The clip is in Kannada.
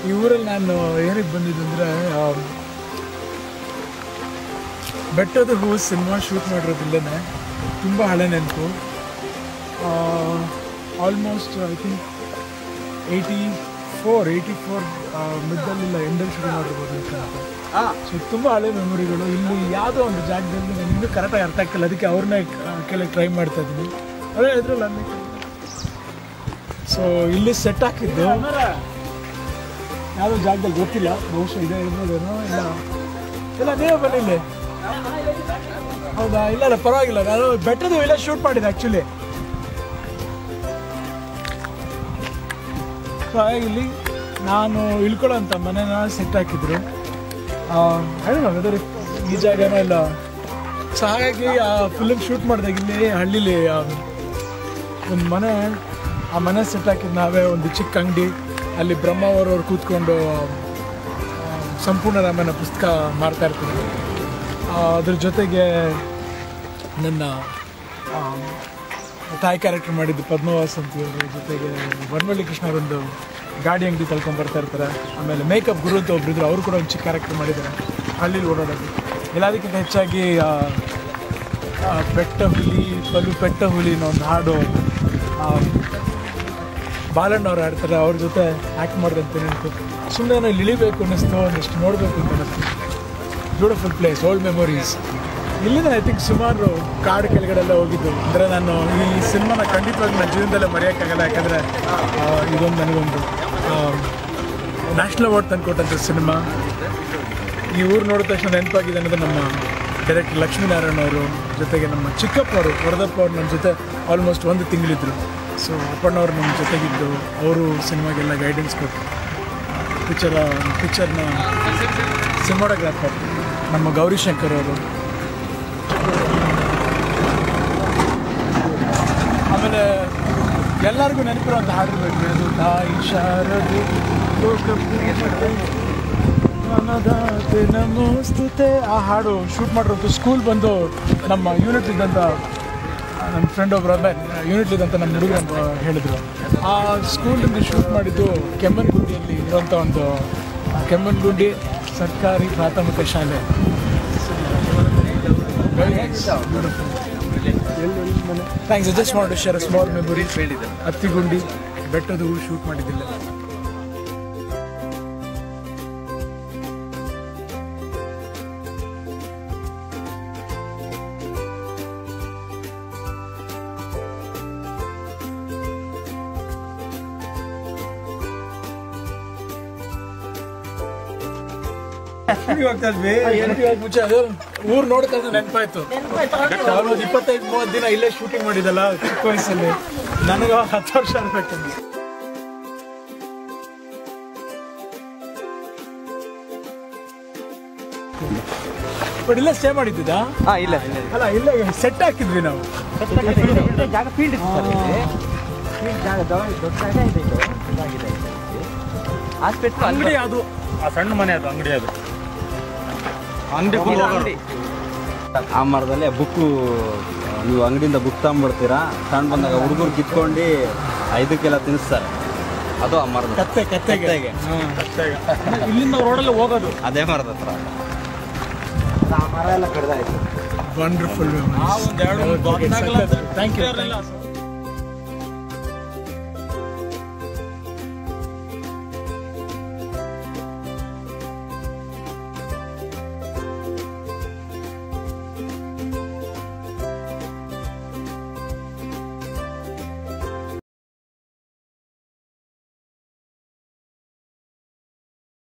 ಈ ಊರಲ್ಲಿ ನಾನು ಏನಕ್ಕೆ ಬಂದಿದ್ದು ಅಂದರೆ ಬೆಟ್ಟದ ಹೂವು ಸಿನಿಮಾ ಶೂಟ್ ಮಾಡಿರೋದಿಲ್ಲೇ ತುಂಬ ಹಳೆ ನೆನಪು. ಆಲ್ಮೋಸ್ಟ್ ಐ ಥಿಂಕ್ 84 ಮಿಡ್ಡಲ್ಲಿಲ್ಲ ಎಂಡಲ್ಲಿ ಶುರು ಮಾಡಿರ್ಬೋದು ಅಂತ. ಸೊ ತುಂಬ ಹಳೆ ಮೆಮೊರಿಗಳು. ಇಲ್ಲಿ ಯಾವುದೋ ಒಂದು ಜಾಗದಲ್ಲಿ ನನಗೆ ಇನ್ನೂ ಕರೆಕ್ಟಾಗಿ ಅರ್ಥ ಆಗ್ತಿಲ್ಲ, ಅದಕ್ಕೆ ಅವ್ರನ್ನೇ ಕೇಳಕ್ಕೆ ಟ್ರೈ ಮಾಡ್ತಾ ಇದ್ದೀನಿ. ಅದೇ ಇದ್ರಲ್ಲ ಸೊ ಇಲ್ಲಿ ಸೆಟ್ ಹಾಕಿದ್ದು ಯಾವುದೋ ಜಾಗದಲ್ಲಿ ಗೊತ್ತಿಲ್ಲ, ಬಹುಶಃ ಇದೆ ಇರ್ಬೋದೇನೋ. ಇಲ್ಲ ನೀವೇ ಬನ್ನಿ ಇಲ್ಲಿ. ಹೌದಾ? ಇಲ್ಲ ಪರವಾಗಿಲ್ಲ, ನಾನು ಬೆಟ್ಟದ ಇಲ್ಲ ಶೂಟ್ ಮಾಡಿದ್ದೆ ಆ್ಯಕ್ಚುಲಿ. ಸೊ ಹಾಗಾಗಿ ಇಲ್ಲಿ ನಾನು ಇಳ್ಕೊಳ್ಳೋ ಅಂತ ಮನೆನ ಸೆಟ್ ಹಾಕಿದ್ರು. ಹೇಳೋಣ ವೆದರ್ ಈ ಜಾಗನೋ ಇಲ್ಲ. ಸೊ ಹಾಗಾಗಿ ಆ ಫಿಲ್ಮ್ ಶೂಟ್ ಮಾಡಿದಾಗ ಇಲ್ಲಿ ಹಳ್ಳಿಲಿ ಒಂದು ಮನೆ, ಆ ಮನೆ ಸೆಟ್ ಹಾಕಿದ್ದು ನಾವೇ. ಒಂದು ಚಿಕ್ಕ ಅಂಗಡಿ, ಅಲ್ಲಿ ಬ್ರಹ್ಮಾವರವ್ರು ಕೂತ್ಕೊಂಡು ಸಂಪೂರ್ಣ ರಾಮಾಯಣ ಪುಸ್ತಕ ಮಾರ್ತಾ ಇರ್ತಿದ್ರು. ಅದ್ರ ಜೊತೆಗೆ ನನ್ನ ತಾಯಿ ಕ್ಯಾರೆಕ್ಟರ್ ಮಾಡಿದ್ದು ಪದ್ಮವಾಸ್ ಅಂತಿದ್ರು. ಜೊತೆಗೆ ವನವಳ್ಳಿ ಕೃಷ್ಣರೊಂದು ಗಾಡಿ ಅಂಗಡಿ ತಳ್ಕೊಂಡು ಬರ್ತಾ ಇರ್ತಾರೆ. ಆಮೇಲೆ ಮೇಕಪ್ ಗುರು ಅಂತ ಒಬ್ಬರಿದ್ರು, ಅವರು ಕೂಡ ಒಂದು ಚಿಕ್ಕ ಕ್ಯಾರೆಕ್ಟರ್ ಮಾಡಿದ್ದಾರೆ ಹಳ್ಳಿಲಿ ಓಡಾಡೋದು. ಎಲ್ಲದಕ್ಕಿಂತ ಹೆಚ್ಚಾಗಿ ಬೆಟ್ಟ ಹುಲಿ ಅನ್ನೋ ಒಂದು ಹಾಡು ಬಾಲಣ್ಣವ್ರು ಹಾಡ್ತಾರೆ, ಅವ್ರ ಜೊತೆ ಆ್ಯಕ್ಟ್ ಮಾಡಿದಂತ ನೆನಪು. ಸುಮ್ಮನೆ ಇಲ್ಲಿ ಇಳಿಬೇಕು ಅನ್ನಿಸ್ತು, ಒಂದಿಷ್ಟು ನೋಡಬೇಕು ಅಂತ ಅನ್ನಿಸ್ತು. Beautiful place, old memories. ಇಲ್ಲಿಂದ ಐ ಥಿಂಕ್ ಸುಮಾರು ಕಾಡು ಕೆಳಗಡೆಲ್ಲ ಹೋಗಿದ್ದು. ಅಂದರೆ ನಾನು ಈ ಸಿನಿಮಾನ ಖಂಡಿತವಾಗಿ ನನ್ನ ಜೀವನದಲ್ಲೇ ಮರೆಯೋಕ್ಕಾಗಲ್ಲ. ಯಾಕಂದರೆ ಇದೊಂದು ನನಗೊಂದು ನ್ಯಾಷನಲ್ ಅವಾರ್ಡ್ ತಂದುಕೊಟ್ಟಂಥ ಸಿನಿಮಾ. ಈ ಊರು ನೋಡಿದ ತಕ್ಷಣ ನೆನಪಾಗಿದೆ ಅನ್ನೋದು ನಮ್ಮ ಡೈರೆಕ್ಟರ್ ಲಕ್ಷ್ಮೀನಾರಾಯಣ ಅವರು, ಜೊತೆಗೆ ನಮ್ಮ ಚಿಕ್ಕಪ್ಪವರು ವರದಪ್ಪ ಅವ್ರು ನಮ್ಮ ಜೊತೆ ಆಲ್ಮೋಸ್ಟ್ 1 ತಿಂಗಳಿದ್ರು. ಸೊ ಅಪ್ಪಣ್ಣವ್ರು ನಮ್ಮ ಜೊತೆಗಿದ್ದು ಅವರು ಸಿನಿಮಾಗೆಲ್ಲ ಗೈಡೆನ್ಸ್ ಕೊಟ್ಟು ಪಿಕ್ಚರ್ನ ಸಿನಿಮಾಟೋಗ್ರಾಫರ್ ನಮ್ಮ ಗೌರಿಶಂಕರ್ ಅವರು. ಆಮೇಲೆ ಎಲ್ಲರಿಗೂ ನೆನಪಿರುವಂಥ ಹಾಡಿರ್ಬೇಕು, ಅದು ತಾಯಿ ಶಾರದೆ ನಮೋಸ್ತುತೆ. ಆ ಹಾಡು ಶೂಟ್ ಮಾಡಿರೋದು ಸ್ಕೂಲ್ ಬಂದು ನಮ್ಮ ಯೂನಿಟ್ ಇದ್ದಂಥ ನನ್ನ ಫ್ರೆಂಡ್ ಒಬ್ಬರು ಯೂನಿಟ್ ಇದ್ದಂಥ ನಮ್ಮ ಹುಡುಗರು ಹೇಳಿದರು. ಆ ಸ್ಕೂಲಿಂದ ಶೂಟ್ ಮಾಡಿದ್ದು ಕೆಮ್ಮನ್ಗುಂಡಿಯಲ್ಲಿ ಇರುವಂಥ ಒಂದು ಕೆಮ್ಮನ್ಗುಂಡಿ ಸರ್ಕಾರಿ ಪ್ರಾಥಮಿಕ ಶಾಲೆ. Thanks. I just want to share a small memory. Attigundi Bettada Hoovu shoot ಮಾಡಿದ್ದಿಲ್ಲ. ಮುಂಚೆ ಅದು ಊರು ನೋಡ್ತಾ ನೆನಪಾಯ್ತು. 25-30 ದಿನ ಇಲ್ಲೇ ಶೂಟಿಂಗ್ ಮಾಡಿದಲ್ಲ ಚಿಕ್ಕ ವಯಸ್ಸಲ್ಲಿ. ನನಗ 10 ವರ್ಷ ಅನ್ಬೇಕು. ಬಟ್ ಇಲ್ಲೇ ಸ್ಟೇ ಮಾಡಿದ್ದ? ಇಲ್ಲ ಅಲ್ಲ, ಇಲ್ಲೇ ಸೆಟ್ ಹಾಕಿದ್ವಿ ನಾವು. ಅಂಗಡಿ ಅದು ಸಣ್ಣ ಮನೆ, ಅದು ಅಂಗಡಿ, ಅದು ಅಂಗಡಿ. ಆ ಮರದಲ್ಲಿ ಬುಕ್ಕು ನೀವು ಅಂಗಡಿಯಿಂದ ಬುಕ್ ತಗೊಂಡ್ಬರ್ತೀರಾ, ತಗೊಂಡು ಬಂದಾಗ ಹುಡುಗರು ಕಿತ್ಕೊಂಡು 5ಕ್ಕೆಲ್ಲ ತಿನ್ನಿಸ್ತಾರೆ. ಅದು ಆ ಮರದ ಕತ್ತೆಗೆ ಇಲ್ಲಿಂದ ರೋಡಲ್ಲಿ ಹೋಗೋದು ಅದೇ ಮರದ ಹತ್ರ. ಆ ಮರ ಎಲ್ಲ ಕಡ್ದಾಯ್ತು. ವಂಡರ್ಫುಲ್. Thank you.